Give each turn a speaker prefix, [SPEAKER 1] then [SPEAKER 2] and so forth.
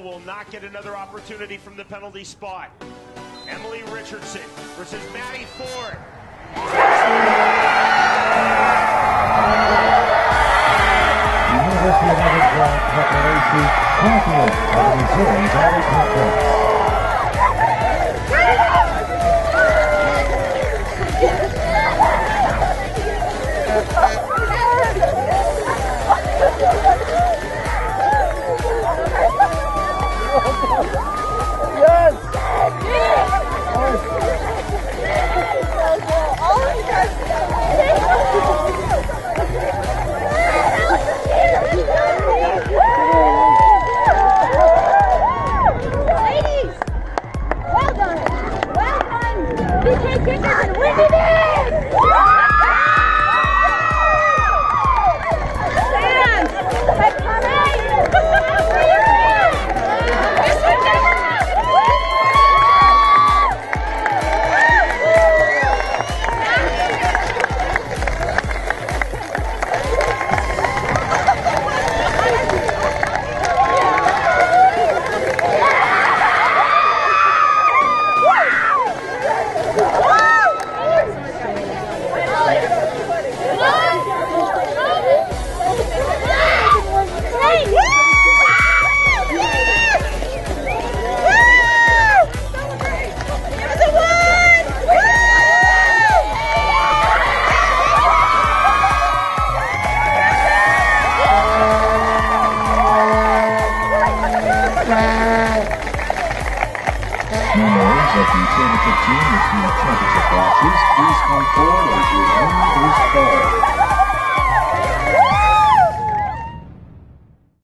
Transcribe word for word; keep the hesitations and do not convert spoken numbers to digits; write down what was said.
[SPEAKER 1] will not get another opportunity from the penalty spot. Emily Richardson versus Maddie Ford.
[SPEAKER 2] University of Evansville preparation champion of Missouri Valley Conference. Members of the championship team with the championship watches, please come forward as your name is called.